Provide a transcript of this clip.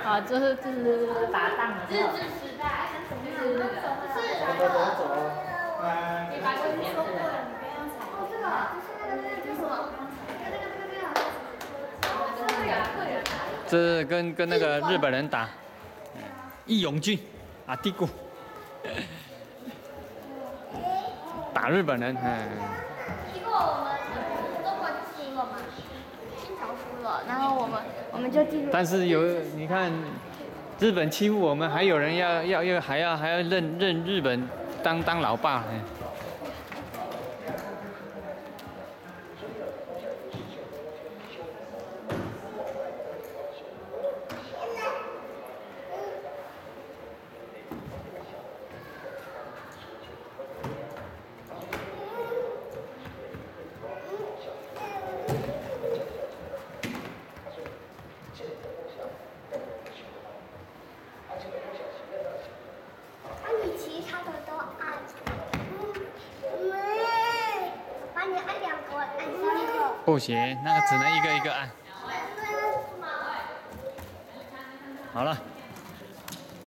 啊，就是打仗的时候。日治时代，就是那个。 走。 你把这边说过了，你不要踩。 哦，这个就是什么？ 这跟那个日本人打，义勇军啊，地固打日本人， 结果我们中国输了嘛，清朝输了，然后我们就进入。 但是你看，日本欺负我们，还有人还要认日本当老爸。 你其他的都按。把你按2个，按3个。 不行，那个只能一个一个按。好了。